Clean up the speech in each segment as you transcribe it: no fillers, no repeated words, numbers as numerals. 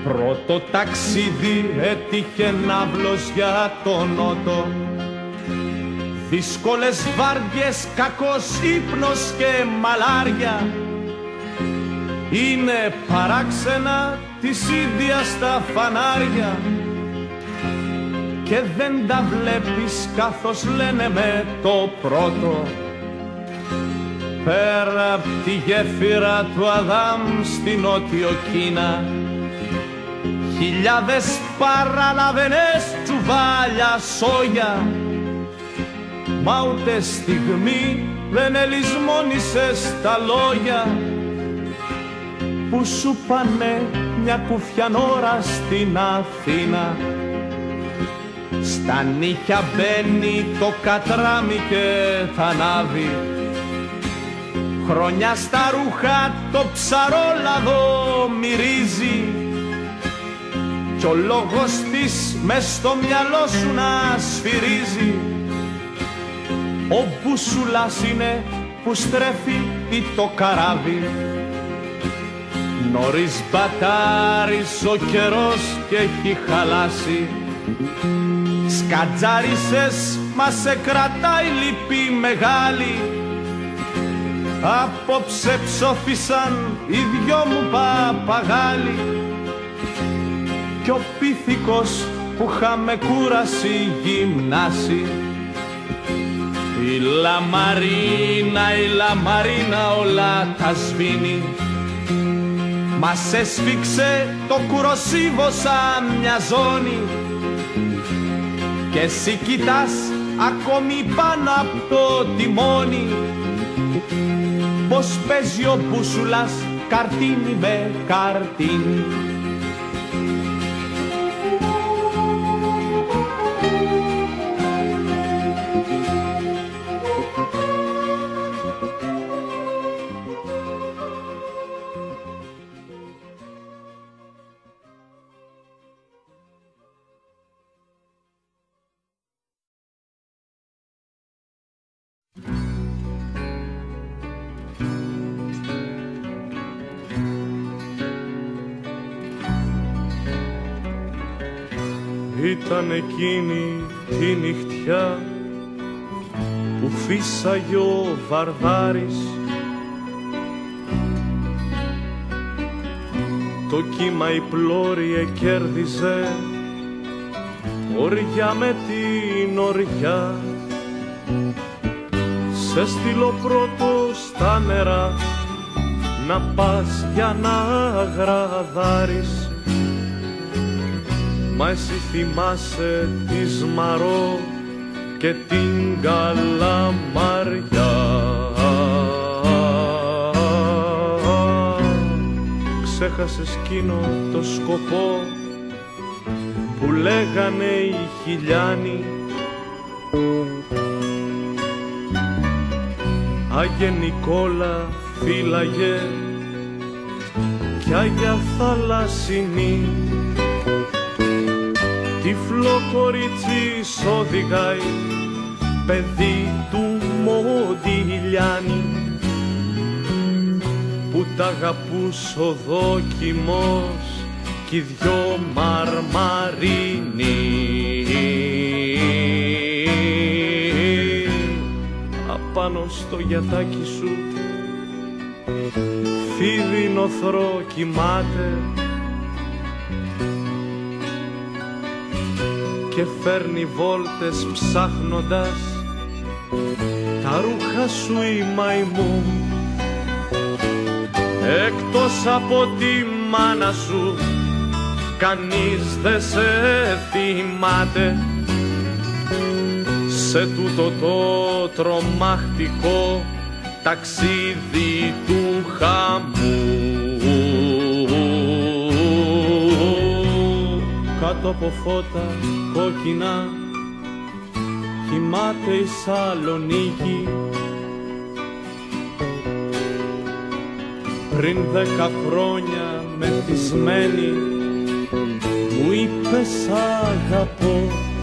Πρώτο ταξίδι έτυχε ναύλος για τον νότο. Δύσκολες βάρδιες, κακός ύπνος και μαλάρια. Είναι παράξενα της Ίνδιας τα φανάρια και δεν τα βλέπεις καθώς λένε με το πρώτο. Πέρα απ' τη γέφυρα του Αδάμ στη Νότιο Κίνα, χιλιάδες παραλαβενές τσουβάλια σόγια, μα ούτε στιγμή δεν ελισμόνησες τα λόγια που σου πάνε μια κουφιανόρα στην Αθήνα. Στα νύχια μπαίνει το κατράμι και θα ανάβει, χρόνια στα ρούχα το ψαρόλαδο μυρίζει κι ο λόγος της μες στο μυαλό σου να σφυρίζει. Ο μπουσουλάς είναι που στρέφει ή το καράβι. Νωρίς μπατάρεις ο καιρός και έχει χαλάσει. Σκατζάρισες μα σε κρατάει λύπη μεγάλη. Απόψε ψόφισαν οι δυο μου παπαγάλοι κι ο πίθηκος που είχαμε κούραση γυμνάσει. Η λαμαρίνα όλα τα σβήνει, μας έσφιξε το κουροσίβο σαν μια ζώνη και εσύ κοιτάς ακόμη πάνω απ' το τιμόνι πως παίζει ο μπούσουλας καρτίνι με καρτίνι. Ήταν εκείνη τη νυχτιά που φύσαγε ο Βαρδάρης. Το κύμα η πλώρη εκέρδιζε οριά με την οριά. Σε στείλω πρώτο στα νερά να πας για να γραδάρεις. Μα εσύ θυμάσαι τη Σμαρό και την Καλαμαριά. Ξέχασες εκείνο το σκοπό που λέγανε οι χιλιάνοι. Άγιε Νικόλα φύλαγε κι Άγια Θαλασσινή. Τυφλό κορίτσι οδηγάει, παιδί του Μοντιλιάνη, που τ' αγαπούς ο δόκιμος κι οι δυο μαρμαρίνοι. Απάνω στο γιατάκι σου φίδι νοθρό κοιμάται και φέρνει βόλτες ψάχνοντας τα ρούχα σου η μαϊμού. Εκτός από τη μάνα σου κανείς δεν σε θυμάται σε τούτο το τρομακτικό ταξίδι του χαμού. Κάτω από φώτα κόκκινα κοιμάται η Σαλονίκη. Πριν 10 χρόνια μεθυσμένη μου είπε σ' αγαπώ.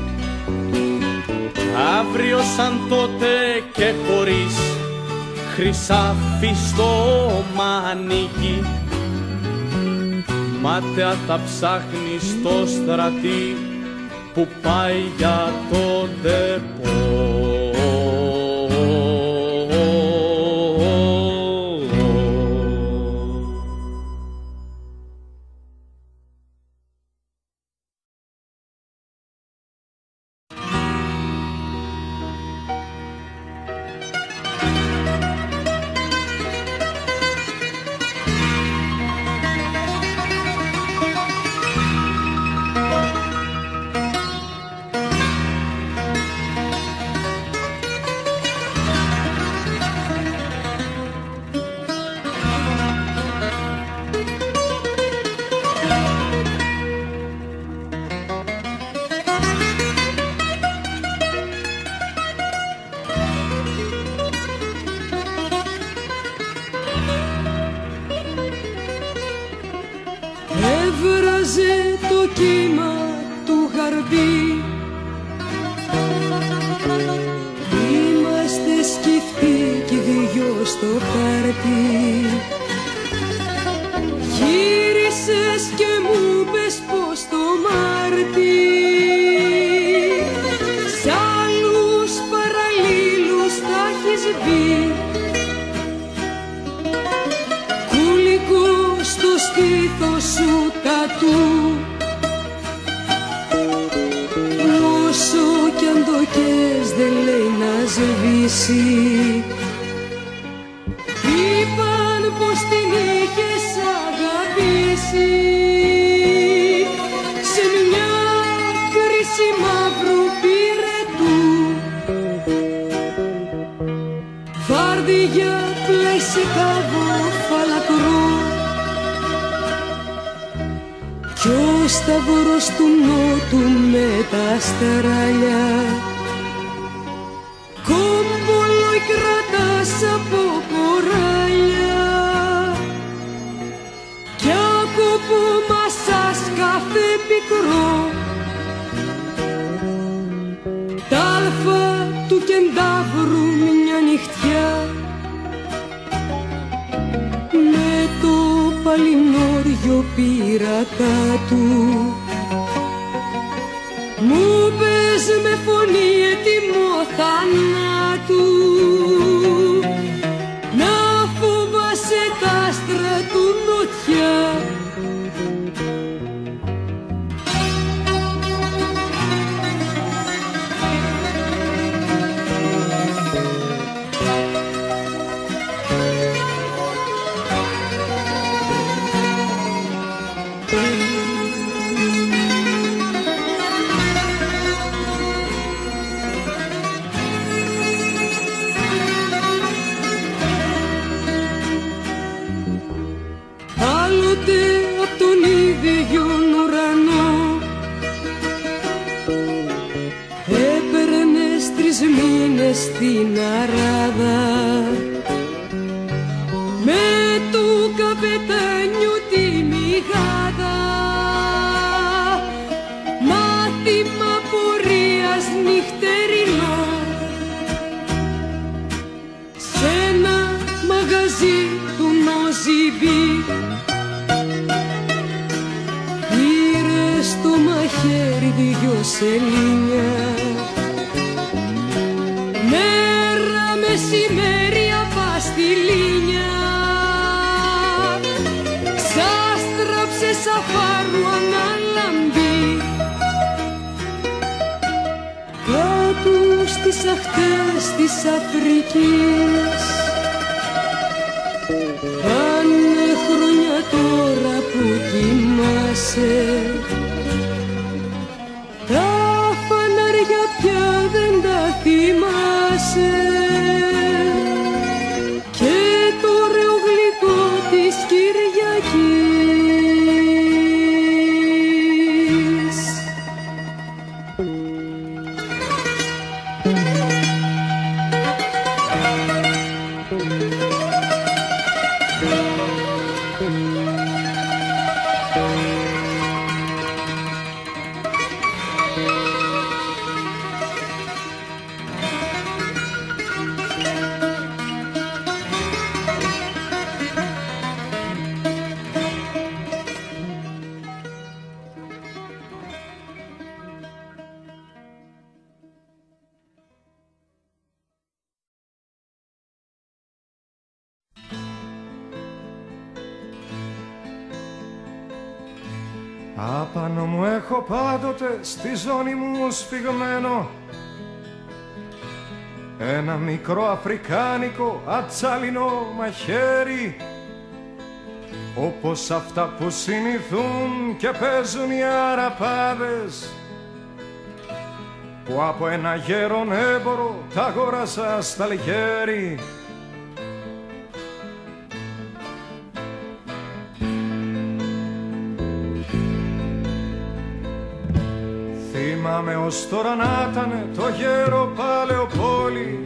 Αύριο σαν τότε και χωρίς χρυσάφι στο μανίκι μάταια θα ψάχνει στο στρατή που πάει για το ντεπό. Έβραζε το κύμα του γαρμπή. Είμαστε σκυφτοί κι δυο στο χάρτη. Γύρισες και μου πες πως το Μάρτι σ' άλλους παραλλήλους θα έχεις μπει. Κουλικό στο στήθος σου τατού, όσο κι αν το κες δεν λέει να σβήσει. Είπαν πως την είχες αγαπήσει σε μια κρίση μαύρου πυρετού. Βάρδια πλαισικάβο φαλακρό κι ο σταυρός του νότου με τα στράλια. Κόμπολοι κρατάς από κοράλια κι άκοπο μασάς κάθε πικρό. Τ' άλφα του κεντάβρου μια νυχτιά με το παλινόριο πειρατά του. Μου πες με φωνή έτοιμο θανάτου να φοβάσαι τα άστρα του νοτιά. Απ' τον ίδιο ουρανό έπαιρνες 3 μήνες στην Αράδα με του καπετάνιου τη μηγάδα. Μάθημα πορείας νυχτερινό σ' ένα μαγαζί του Νοζιμπή. Στο μαχαίρι 2 σελήνια, μέρα μεσημέρι απαστηλίνια. Ξάστραψε σαφάρου αναλαμπή κάτω στις αχτές της Αφρικής. Πάνε χρόνια τώρα που κοιμάσαι, τα φανάρια πια δεν τα θυμάσαι και το ωραίο γλυκό της Κυριακής. Απάνω μου έχω πάντοτε στη ζώνη μου σφιγμένο ένα μικρό αφρικάνικο ατσάλινο μαχαίρι, όπως αυτά που συνηθούν και παίζουν οι αραπάδες, που από ένα γέρον έμπορο τα αγόρασα στα Αλγέρι. Θυμάμαι ως τώρα να ήτανε το γέρο Παλαιοπόλη,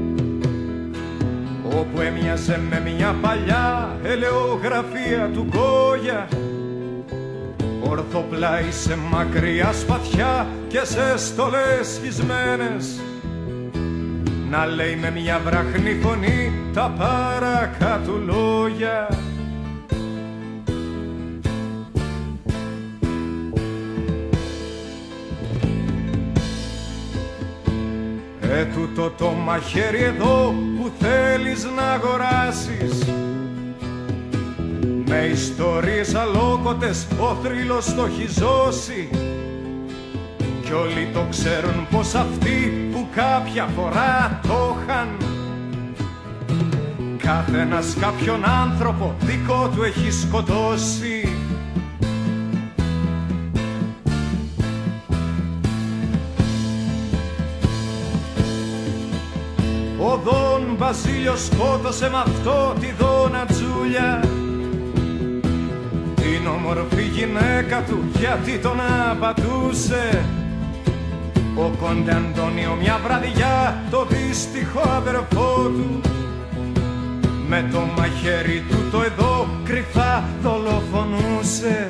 όπου έμοιαζε με μια παλιά ελαιογραφία του Γκόγια, ορθοπλάι σε μακριά σπαθιά και σε στολές σχισμένες, να λέει με μια βραχνή φωνή τα παρακάτω λόγια. Τούτο το μαχαίρι εδώ που θέλεις να αγοράσεις, με ιστορίες αλόκοτες ο θρύλος το έχει ζώσει, κι όλοι το ξέρουν πως αυτοί που κάποια φορά το είχαν, καθένας κάποιον άνθρωπο δικό του έχει σκοτώσει. Ο Δον Μπαζίλιος σκότωσε μ' αυτό τη Δόνα Τζούλια, την όμορφη γυναίκα του, γιατί τον απατούσε. Ο Κόντε Αντώνιο μια βραδιά το δύστιχο αδερφό του, με το μαχαίρι του το εδώ κρυφά δολοφονούσε.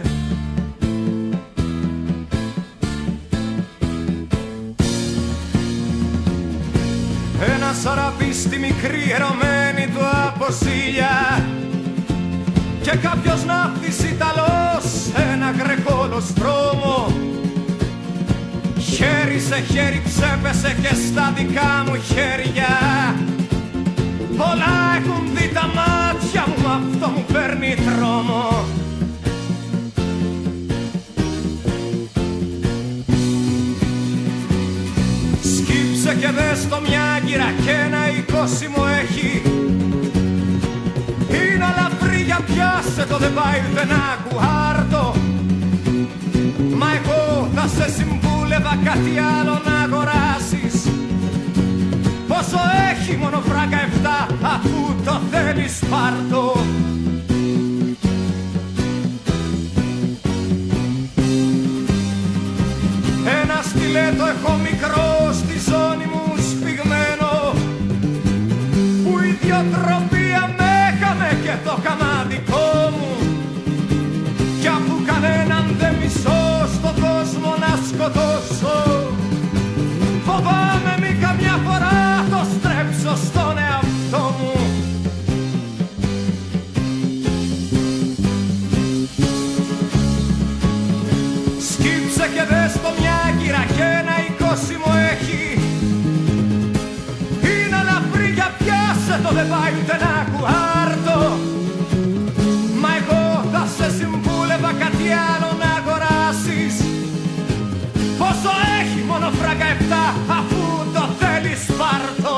Ένας αραπής στη μικρή ερωμένη του αποσύλια, και κάποιος ναύτης Ιταλός ένα γρεκόλος δρόμο, χέρι σε χέρι ξέπεσε και στα δικά μου χέρια. Πολλά έχουν δει τα μάτια μου, αυτό μου παίρνει τρόμο. Σκύψε και δες το μια άγκυρα και ένα 20 μου έχει, είναι αλαφρύ για πιάσε το, δεν πάει ούτε ένα κουάρτο. Μα εγώ θα σε συμβούλευα κάτι άλλο να αγοράσεις. Πόσο έχει μόνο φράγκα 7, αφού το θέλεις πάρτο. Ένα στιλέτο έχω μικρό στη ζώνη μου σφιγμένο, που η ιδιοτροπία με έκαμε και το καμάδικό μου, κι αφού κανέναν δεν μισώ στον κόσμο να σκοτώσω, φοβάμαι μη καμιά φορά το στρέψω στον εαυτό μου. Σκύψε και δες το μια άγκυρα και ένα 20 μου έχει, είναι αλαφρύ για πιάσε το, δεν πάει ούτε ένα κουάρτο. Μα εγώ θα σε συμβούλευα κάτι άλλο να αγοράσεις. Πόσο έχει μόνο φράγκα 7, αφού το θέλεις πάρτο.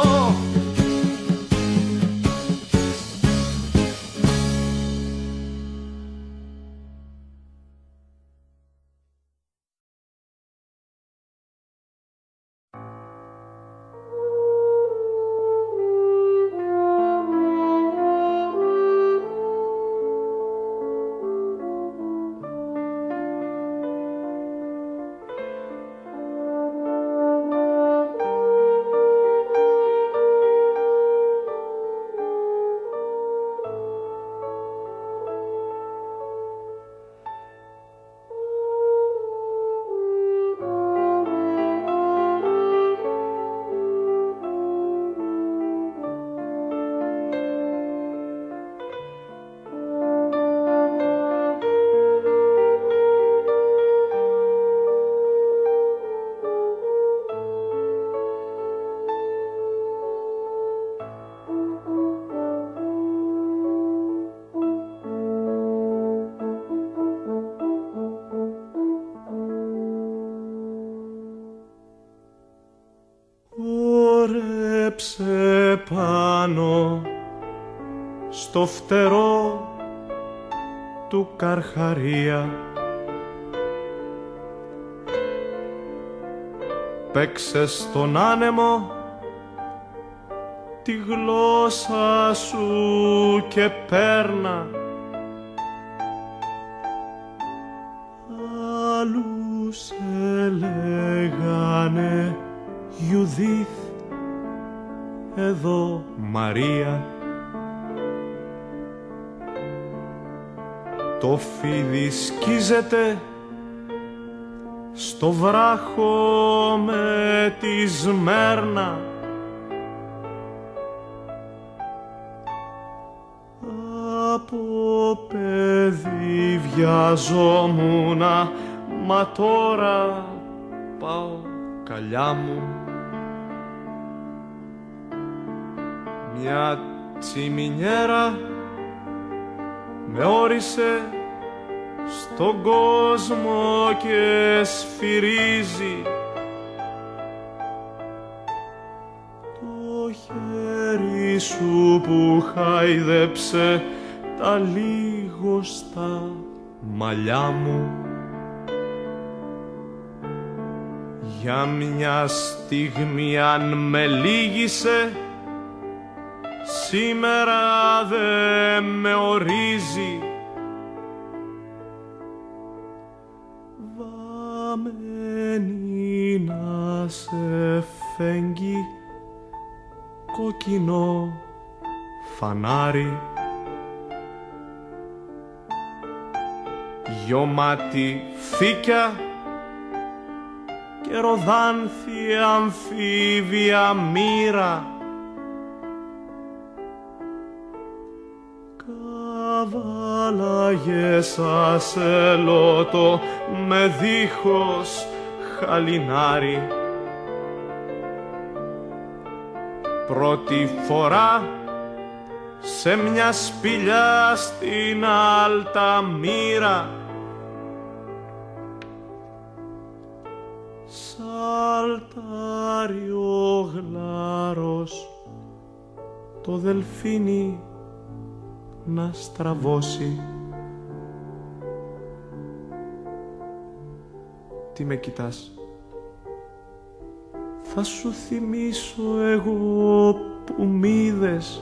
χάιδεψε πάνω στο φτερό του Καρχαρία. Παίξε στον άνεμο τη γλώσσα σου και πέρνα. Άλλους έλεγανε Ιουδίθ, εδώ Μαρία. Το φίδι σκίζεται στο βράχο με τη Σμέρνα. Από παιδί βιαζόμουνα, μα τώρα πάω καλιά μου. Μια τσιμινιέρα με όρισε στον κόσμο και σφυρίζει. Το χέρι σου που χάιδεψε τα λίγωστα μαλλιά μου. Για μια στιγμή αν με λύγησε, σήμερα δε με ορίζει. Βαμμένη να σε φέγγει κόκκινο φανάρι. Γιωμάτι φύκια και ροδάνθη αμφίβια μοίρα. Καβάλαγες ασελότο με δίχως χαλινάρι. Πρώτη φορά σε μια σπηλιά στην Αλταμύρα. Σαλτάρει ο γλάρος το δελφίνι να στραβώσει. Τι με κοιτάς? Θα σου θυμίσω εγώ που μ' είδες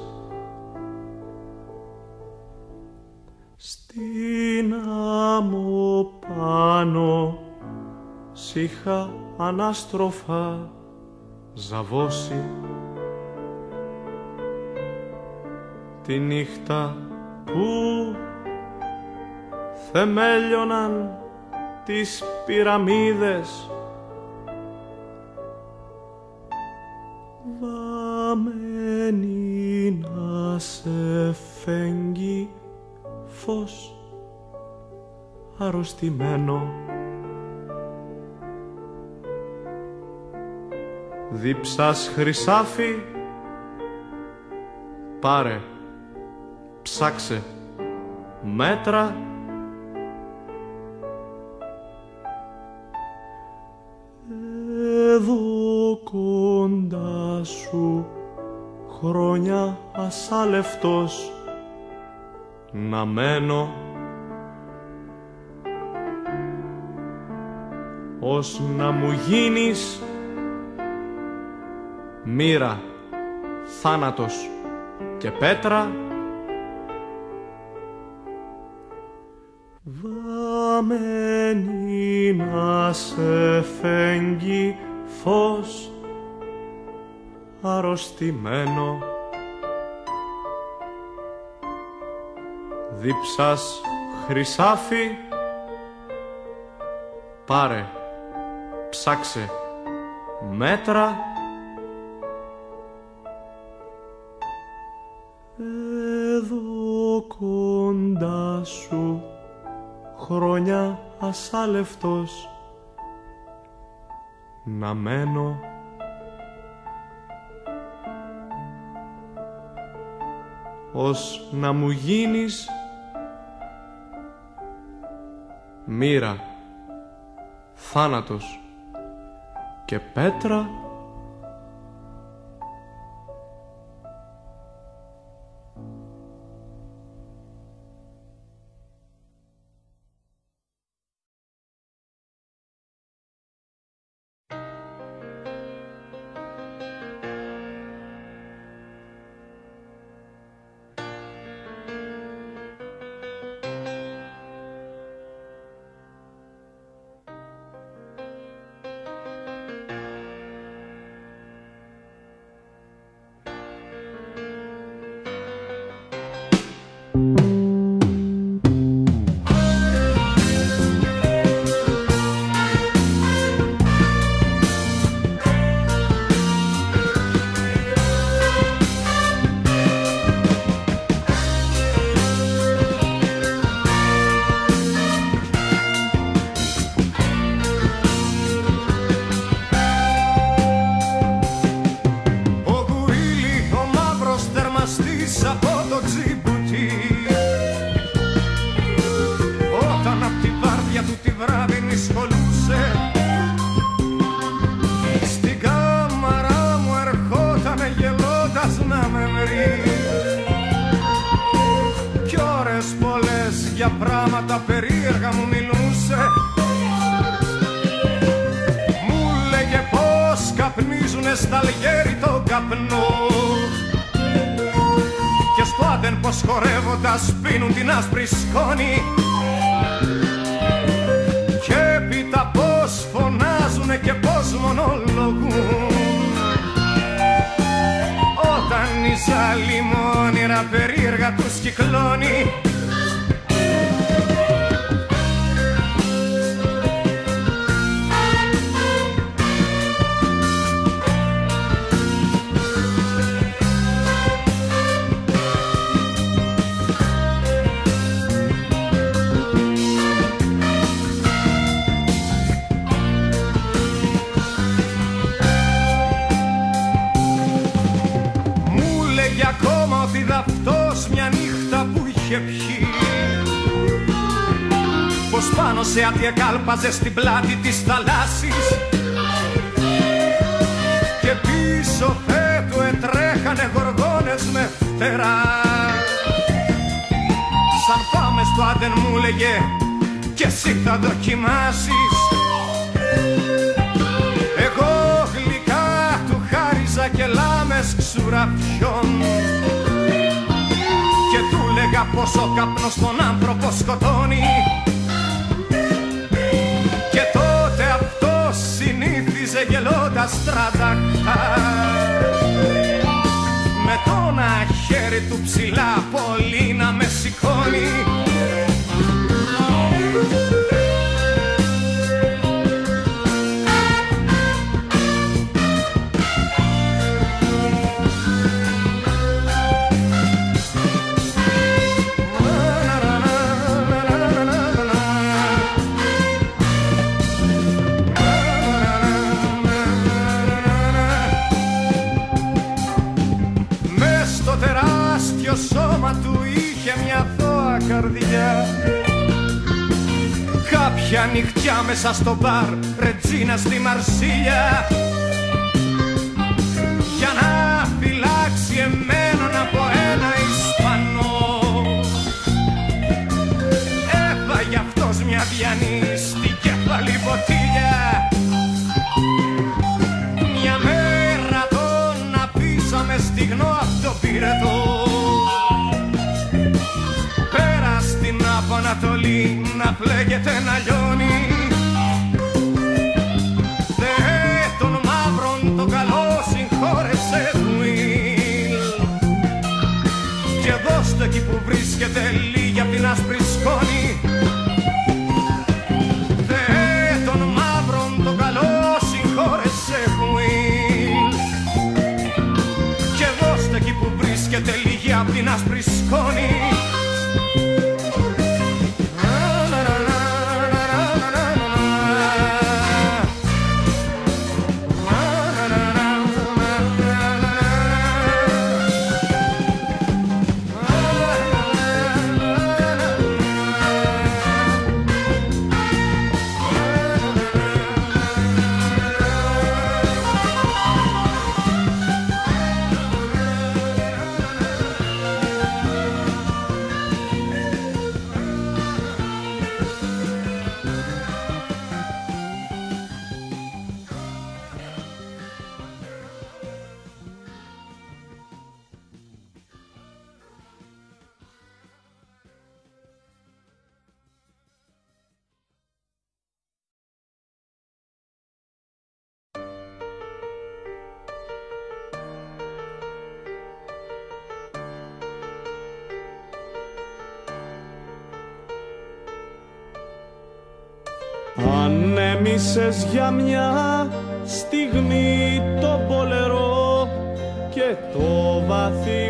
στην άμμο πάνω, σ' είχα ανάστροφα ζαβώσει. Τη νύχτα που θεμέλιωναν τις πυραμίδες, βαμμένη να σε φέγγει φως αρρωστημένο. Δίψας χρυσάφι, πάρε, ψάξε, μέτρα. Εδώ κοντά σου χρόνια ασάλευτος να μένω, ως να μου γίνεις μοίρα, θάνατος και πέτρα. Βαμμένη να σε φέγγει φως αρρωστημένο. Δίψας χρυσάφι, πάρε, ψάξε, μέτρα. Εδώ κοντά σου χρόνια ασάλευτος να μένω, ως να μου γίνεις μοίρα, θάνατος και πέτρα. πίσω από το Τζιμπουτί. Όταν απ' τη βάρδια του τη βράδυνη σχολούσε, στην κάμαρα μου ερχότανε γελώντας να με βρει. Κι ώρες πολλές για πράγματα περίεργα μου μιλούσε. Μου λέγε πως καπνίζουνε στα Αλγέρι το καπνό και στο Άντεν πως χορεύοντας πίνουν την άσπρη σκόνη. Και έπειτα πως φωνάζουνε και πως μονολογούν όταν η ζάλη μ' όνειρα περίεργα τους κυκλώνει. Αυτός μια νύχτα που είχε πιει, πως πάνω σε άδεια κάλπαζε στην πλάτη της θαλάσσης και πίσω θέτου ετρέχανε γοργόνες με φτερά. Σαν πάμε στο Άντεν μου λέγε κι εσύ θα δοκιμάσεις. Εγώ γλυκά του χάριζα και λάμες ξουραφιών και του λέγα πως ο καπνός τον άνθρωπο σκοτώνει. Και τότε αυτός συνήθιζε γελώντας τρανταχτά με το ένα χέρι του ψηλά πολύ να με σηκώνει. Σώμα του είχε μια θώα καρδιά. Κάποια νυχτιά μέσα στο μπαρ Ρετζίνα στη Μαρσίλια, για να φυλάξει εμένον από ένα Ισπανό, έφαγε αυτός μια διανή στην κεφαλή ποτήλια. Μια μέρα τον αφήσαμε στιγνό απ' το πυρετό, από Ανατολή να φλέγεται να λιώνει. Θεέ των μαύρων το καλό συγχώρεσε Will και δώστε εκεί που βρίσκεται λίγη απ' την άσπρη σκόνη. Θεέ των μαύρων το καλό συγχώρεσε Will και δώστε εκεί που βρίσκεται λίγη απ' την άσπρη σκόνη. Ανέμισες για μια στιγμή το πολερό και το βαθύ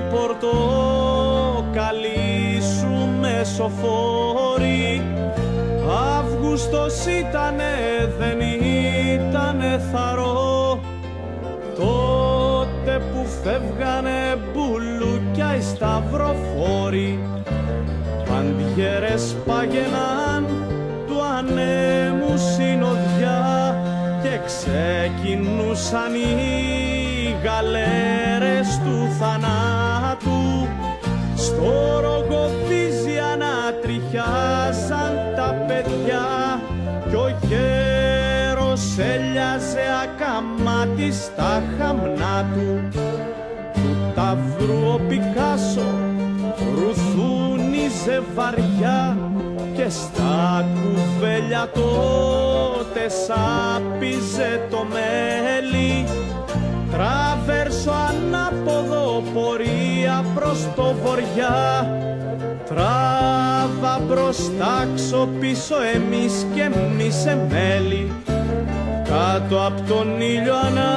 πορτοκαλί σου μεσοφόρη. Αύγουστος ήτανε, δεν ήτανε θαρό, τότε που φεύγανε μπουλούκια οι σταυροφόροι, παντιέρες πάγαιναν του ανέμου συνοδιά και ξεκινούσαν οι γαλέρες του θανάτου. Στο Ρογοβίζια να τριχιάζαν τα παιδιά κι ο γέρος έλιαζε ακαμάτι στα χαμνά του. Του ταύρου ο Πικάσο ρουθούνιζε βαριά και στα κουβέλια τότε σάπιζε το μέλι. Τραβέρσο ανάποδο πορεία προς το βοριά, τράβα μπροστάξω πίσω εμείς και εμείς εμέλη. Κάτω απ' τον ήλιο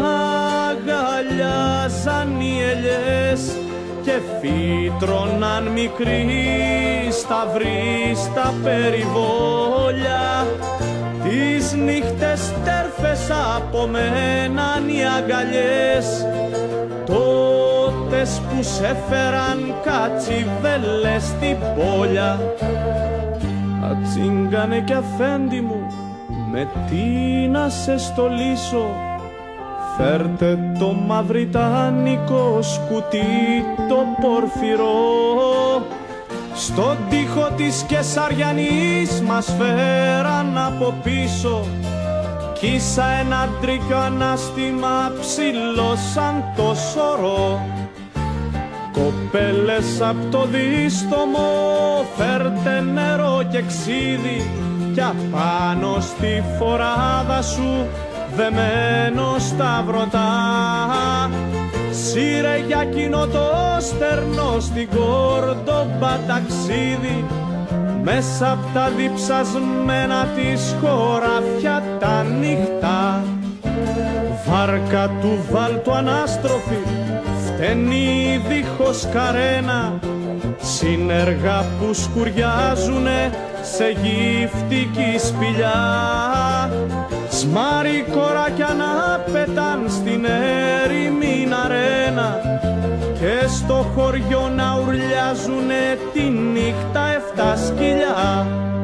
αναγκαλιάζαν οι ελιές και φύτρωναν μικροί σταυροί στα περιβόλια. Τις νύχτες τέρφες απομέναν οι αγκαλιές, τότες που σε φέραν κατσιβέλες στην πόλια. Ατσίγκανε κι αφέντη μου, με τι να σε στολίσω, φέρτε το μαυριτάνικο σκουτί το πορφυρό. Στον τοίχο της Κεσαριανής μας φέραν από πίσω, κι ίσα ένα τρίκιο ανάστημα ψηλώσαν το σωρό. Κοπέλες απ' το δίστομο φέρτε νερό και ξύδι, κι απάνω στη φοράδα σου δεμένο σταυρωτά. Σύρε για κοινό το στερνό στην Κόρντομπα ταξίδι, μέσα απ' τα διψασμένα της χωράφια τα νύχτα. Βάρκα του βάλτου ανάστροφη, φταίνει δίχως καρένα, συνεργά που σκουριάζουνε σε γυφτική σπηλιά. Σμάρι κοράκια να πετάν στην έρημη αρένα και στο χωριό να ουρλιάζουνε τη νύχτα 7 σκυλιά.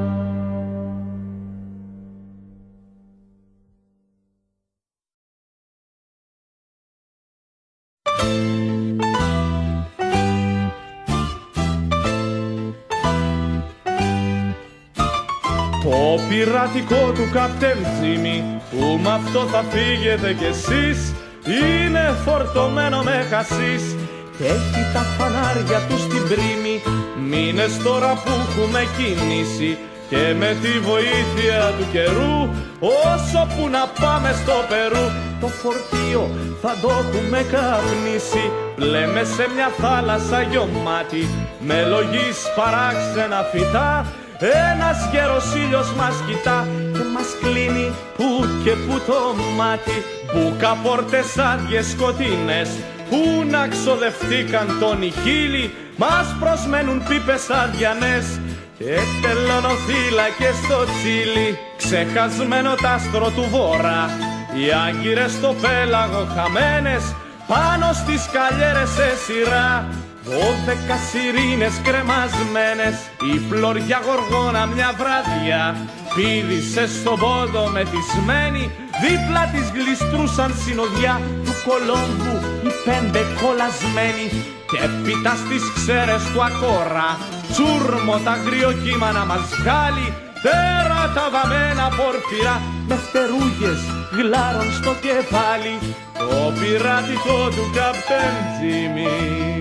Το πειρατικό του καπτέν Τζίμι, που μ' αυτό θα φύγετε κι εσείς, είναι φορτωμένο με χασίς και έχει τα φανάρια του στην πρίμη. Μήνες τώρα που έχουμε κινήσει και με τη βοήθεια του καιρού, όσο που να πάμε στο Περού, το φορτίο θα το έχουμε καπνίσει. Πλέμε σε μια θάλασσα γεωμάτη με λογής παράξενα φυτά. Ένας γέρος ήλιος μας κοιτά και μας κλείνει που και που το μάτι. Μπουκα πόρτες άδειες σκοτεινές που να ξοδευτήκαν τον χείλη, μας προσμένουν πίπες αδιανές και τελωνοφύλακες στο τσίλι. Ξεχασμένο τ' άστρο του βορρά, οι άγκυρες στο πέλαγο χαμένες, πάνω στις καλιέρες σε σειρά. 12 σιρήνες κρεμασμένες, η φλωριά γοργόνα μια βραδιά πήδησε στον πόντο μεθυσμένη, δίπλα της γλιστρούσαν συνοδιά του Κολόμβου οι 5 κολλασμένοι. Και έπειτα στις ξέρες του Ακόρα τσούρμο τα αγριοκύμα να μας βγάλει, τέρατα βαμμένα πορφυρά με φτερούγες γλάρων στο κεφάλι. Το πειρατικό του καπτέν Τζίμι.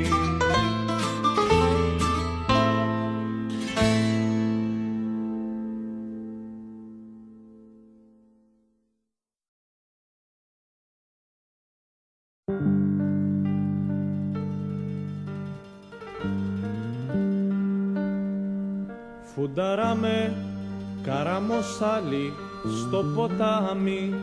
Φουνταράμε καραμοσάλι στο ποτάμι,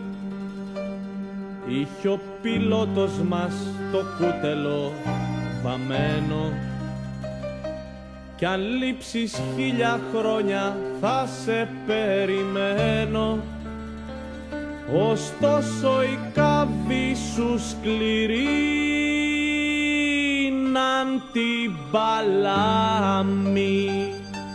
είχε ο πιλότος μας το κούτελο βαμμένο, κι αν λείψεις 1000 χρόνια θα σε περιμένω. Ωστόσο η κάβη σου σκληρή πίναν την παλάμη.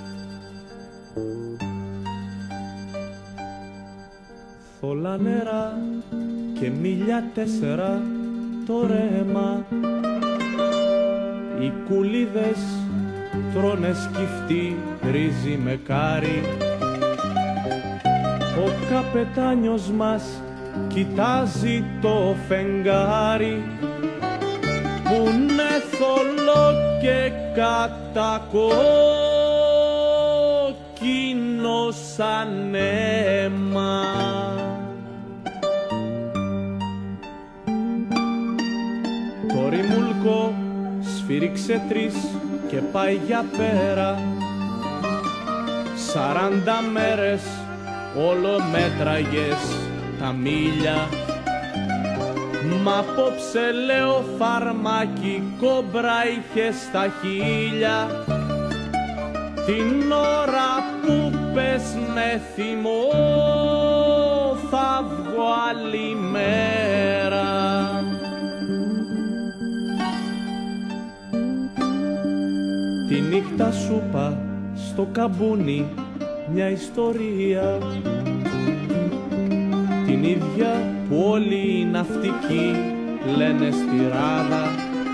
Θολά νερά και μίλια 4 το ρέμα. Οι κουλίδες τρώνε σκυφτή ρύζι με κάρι. Ο καπετάνιος μας κοιτάζει το φεγγάρι που είναι θολό και κατακόκκινο σαν αίμα. Το ρημουλκό σφύριξε 3 και πάει για πέρα. 40 μέρες όλο μέτραγες τα μίλια. Μ' απόψε λέω φαρμάκι κόμπρα είχε στα χείλια. Την ώρα που πες με θυμό θα βγω άλλη μέρα. Τη νύχτα σου είπα στο καμπούνι μια ιστορία, την ίδια που όλοι οι ναυτικοί λένε στη ράδα.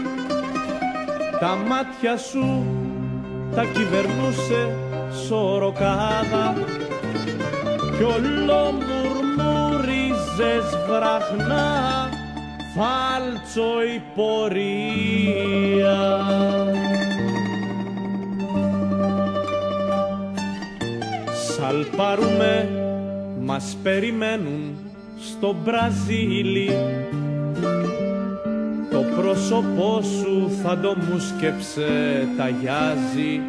Τα μάτια σου τα κυβερνούσε σωροκάδα κι όλο μουρμούριζες βραχνά φάλτσο η πορεία. Σαλπάρουμε, μας περιμένουν στο Μπραζίλι. Το πρόσωπό σου θα το μου σκέψε ταγιάζει.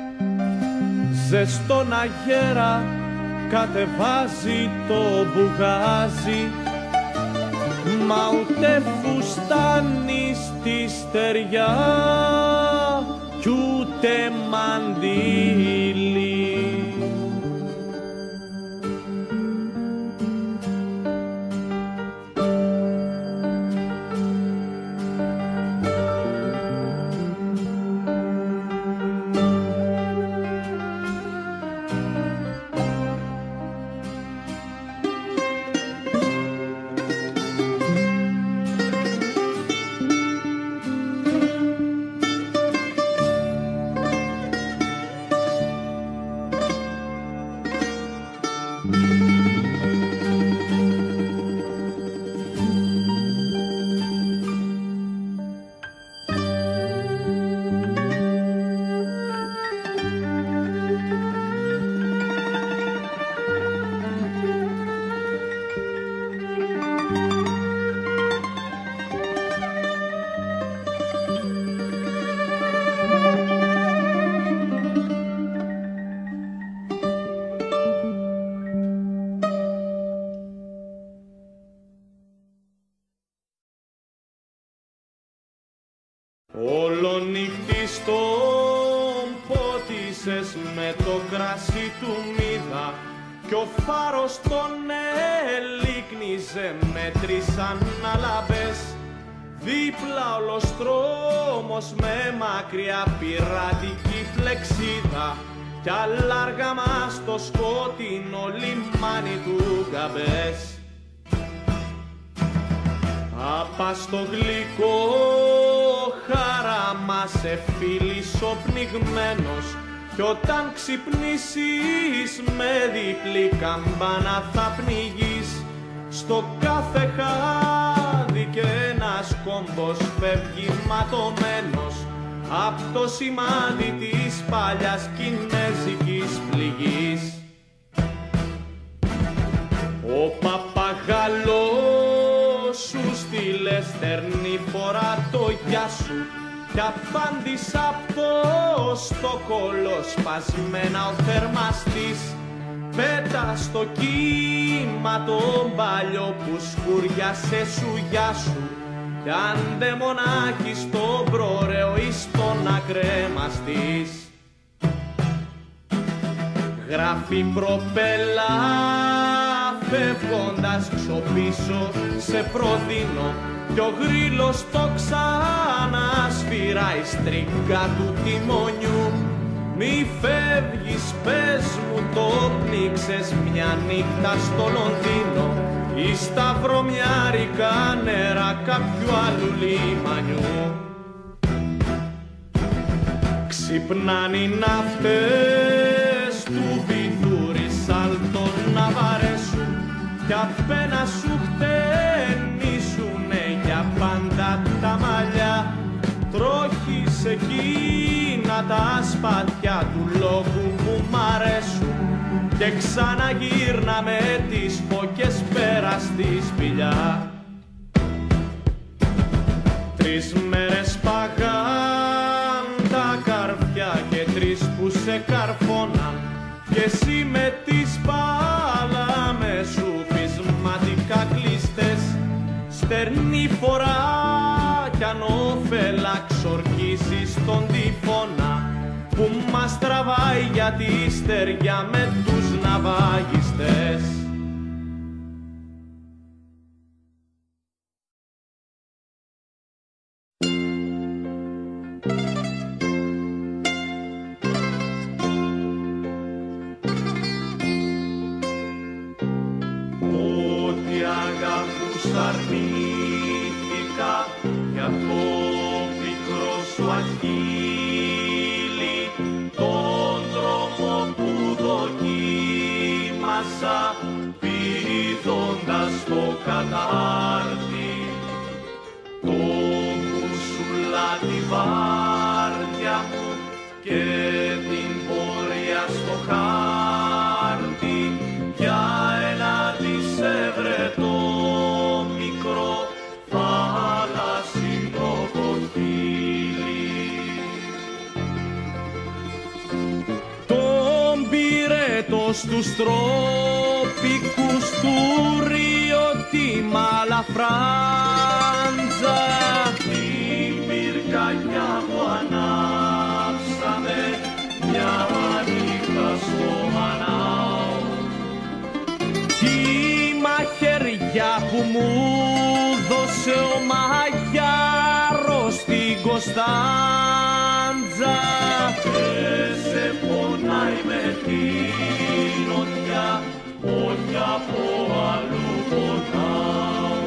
Ζεστόν αγέρα κατεβάζει το μπουγάζι. Μα ούτε φουστάνει στη στεριά κι ούτε μαντήλι. Όλο νύχτη στον πότισες με το κρασί του μύδα κι ο φάρος τον ελίκνιζε με 3 αναλαμπές. Δίπλα όλος δρόμος με μακριά πειρατική φλεξίδα κι αλλάργα μας στο σκότεινο λιμάνι του Γκαμπές. Απά στο γλυκό χαράμα σε φίλης ο πνιγμένος κι όταν ξυπνήσεις με διπλή καμπάνα θα πνιγείς. Στο κάθε χάδι και ένας κόμπος φεύγει ματωμένος απ' το σημάδι της παλιάς κινέζικης πληγής. Ο παπαγαλός σου στείλε στερνή φορά το γεια σου κι απάντησα απ' το στόκολο σπασμένα ο θερμαστής. Πέτα στο κύμα το μπάλιο που σκουριάσε σου γεια σου κι άντε μονάχη στο πρωραίο εις τον ακρέμαστης. Γράφει προπέλα φεύγοντας ξοπίσω σε προτείνω κι ο γρίλος το ξανασφυράει στρίγκα του τιμονιού. Μη φεύγεις, πες μου το πνίξες μια νύχτα στο Λονδίνο ή στα βρωμιάρικα νερά κάποιου άλλου λιμανιού. Ξυπνάνε οι ναύτες του βυθούρη σάλτων να βαρέσουν κι απένα σου χτενίσουνε για πάντα τα μαλλιά. Τρόχεις εκείνα τα σπαθιά του λόγου που μ' αρέσουν και ξαναγύρνα με τις φώκες πέρα στη σπηλιά. 3 μέρες παγάν τα καρφιά και 3 που σε καρφώναν και εσύ με τις πάλαμες σου φυσματικά κλείστες. Στερνή φορά κι ανώφελα ξορκίζεις τον τυφώνα που μας τραβάει για τη στεριά με τους ναυαγιστές. Ό,τι αγάπους αρνήθηκα για το πικρό σου αχίλι, τον δρόμο που δοκίμασα πηδώντας το κατάρτι, τον κουσουλά τη βάρδια μου και την πορεία στο χάρτη για ένα δισευρετό μικρό θάλασσινο κοχύλι. Τον πυρέτο στους τροπικούς του Ρίο τη Μαλαφράντζα, την πυρκαγιά που ανάψαμε μια νύχτα στο Μανάο. Τη μαχαιριά που μου δώσε ο Μαγιάρος στην Κωνσταντζα και σε πονάει με την οδιά, όχι από αλλού πονάω.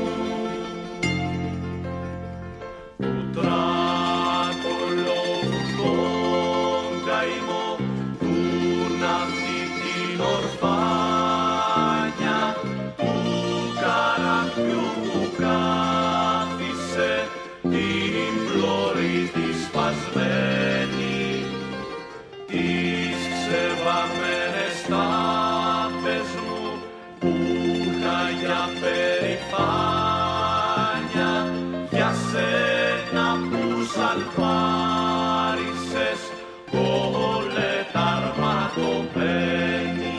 Του τράκολου τον καημό του ναυτί την ορφάνια του καραβιού που κάθισε την πλώρη τη σπασμένη, τις ξεβαμμένες τάπες μου που είχα για περηφάνια, για σένα που σαλπάρισες κολεταρματωμένη.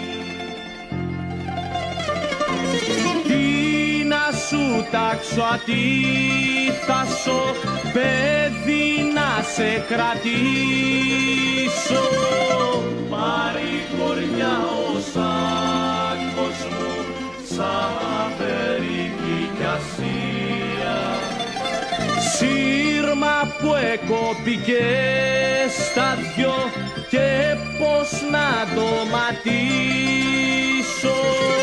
Τι να σου τάξω ατίθασο, παιδί να σε κρατήσω, παρηγοριά ο σάκος μου σαν περίπη κι Ασία. Σύρμα που εκόπηκε στα δυο και πώς να το ματίσω.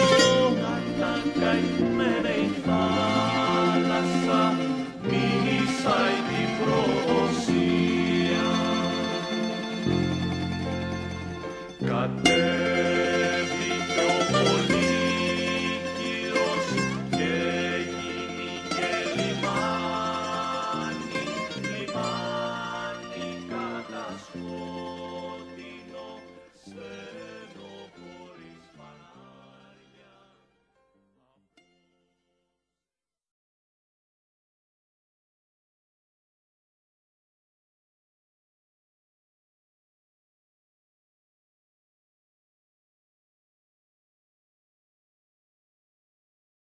Κατακαημένη η θάλασσα μίσαει την προδοσία.